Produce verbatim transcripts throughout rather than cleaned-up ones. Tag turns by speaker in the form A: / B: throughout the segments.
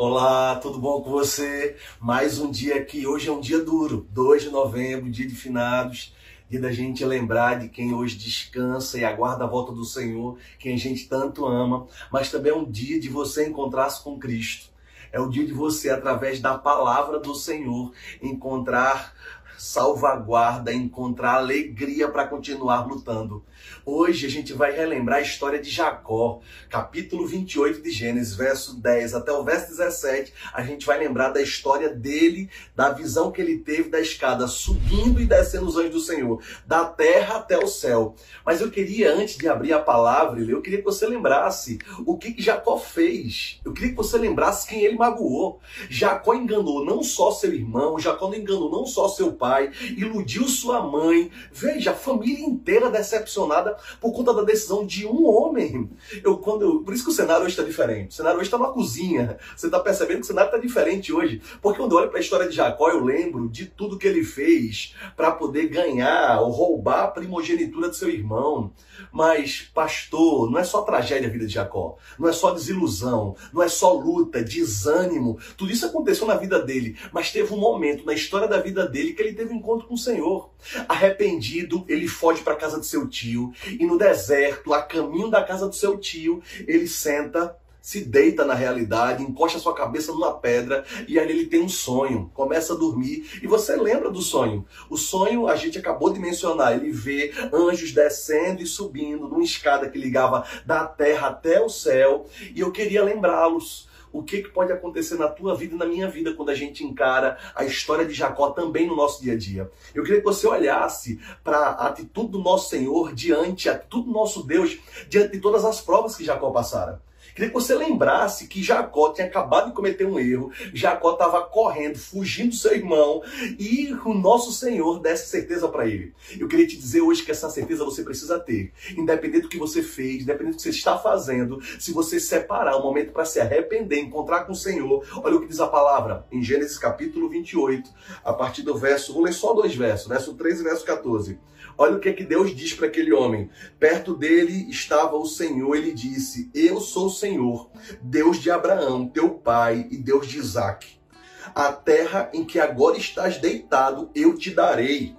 A: Olá, tudo bom com você? Mais um dia aqui, hoje é um dia duro, dois de novembro, dia de finados, dia da gente lembrar de quem hoje descansa e aguarda a volta do Senhor, quem a gente tanto ama, mas também é um dia de você encontrar-se com Cristo. É o dia de você, através da palavra do Senhor, encontrar salvaguarda, encontrar alegria para continuar lutando. Hoje a gente vai relembrar a história de Jacó, capítulo vinte e oito de Gênesis, verso dez até o verso dezessete. A gente vai lembrar da história dele, da visão que ele teve da escada, subindo e descendo os anjos do Senhor, da terra até o céu. Mas eu queria, antes de abrir a palavra, eu queria que você lembrasse o que, que Jacó fez. Eu queria que você lembrasse quem ele magoou. Jacó enganou não só seu irmão, Jacó não enganou não só seu pai, iludiu sua mãe. Veja, a família inteira decepcionada por conta da decisão de um homem. Eu, quando eu, por isso que o cenário hoje está diferente. O cenário hoje está numa cozinha. Você está percebendo que o cenário está diferente hoje. Porque quando eu olho para a história de Jacó, eu lembro de tudo que ele fez para poder ganhar ou roubar a primogenitura de seu irmão. Mas, pastor, não é só tragédia a vida de Jacó. Não é só desilusão. Não é só luta, desânimo. Tudo isso aconteceu na vida dele. Mas teve um momento na história da vida dele que ele teve um encontro com o Senhor. Arrependido, ele foge para a casa de seu tio. E no deserto, a caminho da casa do seu tio, ele senta, se deita na realidade, encosta sua cabeça numa pedra e ali ele tem um sonho, começa a dormir e você lembra do sonho. O sonho a gente acabou de mencionar, ele vê anjos descendo e subindo numa escada que ligava da terra até o céu e eu queria lembrá-los. O que, que pode acontecer na tua vida e na minha vida quando a gente encara a história de Jacó também no nosso dia a dia. Eu queria que você olhasse para a atitude do nosso Senhor diante, a atitude do nosso Deus diante de todas as provas que Jacó passara. Queria que você lembrasse que Jacó tinha acabado de cometer um erro, Jacó estava correndo, fugindo do seu irmão, e o nosso Senhor desse certeza para ele. Eu queria te dizer hoje que essa certeza você precisa ter. Independente do que você fez, independente do que você está fazendo, se você separar um momento para se arrepender, encontrar com o Senhor, olha o que diz a palavra em Gênesis capítulo vinte e oito, a partir do verso, vou ler só dois versos, verso treze e verso quatorze. Olha o que, é que Deus diz para aquele homem. Perto dele estava o Senhor, ele disse, eu sou o Senhor, Deus de Abraão, teu pai, e Deus de Isaque. A terra em que agora estás deitado, eu te darei,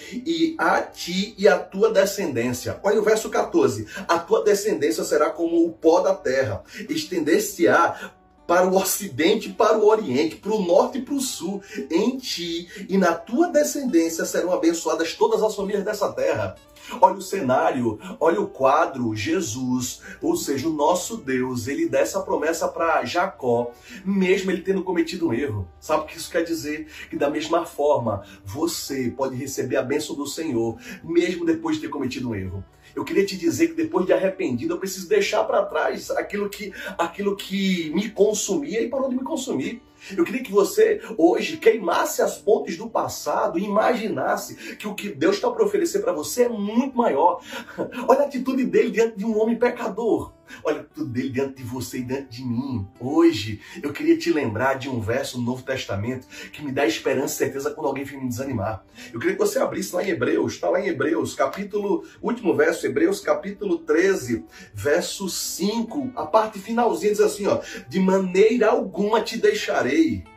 A: e a ti e a tua descendência. Olha o verso quatorze. A tua descendência será como o pó da terra, estender-se-á para o ocidente e para o oriente, para o norte e para o sul. Em ti e na tua descendência serão abençoadas todas as famílias dessa terra. Olha o cenário, olha o quadro, Jesus, ou seja, o nosso Deus, ele dá essa promessa para Jacó, mesmo ele tendo cometido um erro. Sabe o que isso quer dizer? Que da mesma forma, você pode receber a bênção do Senhor, mesmo depois de ter cometido um erro. Eu queria te dizer que depois de arrependido, eu preciso deixar para trás aquilo que, aquilo que me consumia e parou de me consumir. Eu queria que você hoje queimasse as pontes do passado e imaginasse que o que Deus está para oferecer para você é muito maior. Olha a atitude dele diante de um homem pecador. Olha a atitude dele diante de você e diante de mim. Hoje, eu queria te lembrar de um verso do Novo Testamento que me dá esperança e certeza quando alguém vem me desanimar. Eu queria que você abrisse lá em Hebreus, está lá em Hebreus, capítulo, último verso, Hebreus, capítulo treze, verso cinco. A parte finalzinha diz assim, ó, de maneira alguma te deixarei.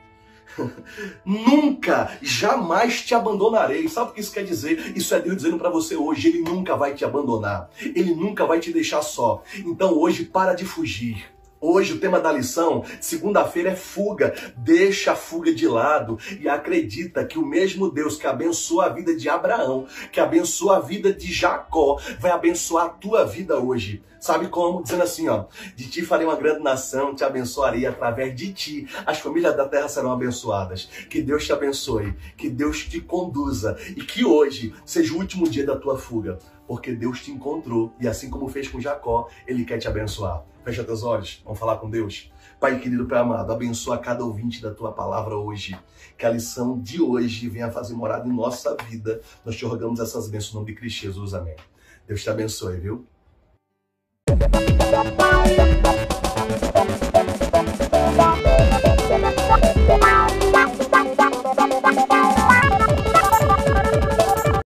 A: Nunca, jamais te abandonarei. Sabe o que isso quer dizer? Isso é Deus dizendo para você hoje, ele nunca vai te abandonar, ele nunca vai te deixar só. Então hoje para de fugir. Hoje o tema da lição, segunda-feira, é fuga. Deixa a fuga de lado e acredita que o mesmo Deus que abençoa a vida de Abraão, que abençoa a vida de Jacó, vai abençoar a tua vida hoje. Sabe como? Dizendo assim, ó, de ti farei uma grande nação, te abençoarei através de ti. As famílias da terra serão abençoadas. Que Deus te abençoe, que Deus te conduza e que hoje seja o último dia da tua fuga, porque Deus te encontrou e assim como fez com Jacó, ele quer te abençoar. Fecha teus olhos, vamos falar com Deus. Pai querido, Pai amado, abençoa cada ouvinte da tua palavra hoje. Que a lição de hoje venha fazer morada em nossa vida. Nós te rogamos essas bênçãos no nome de Cristo Jesus. Amém. Deus te abençoe, viu?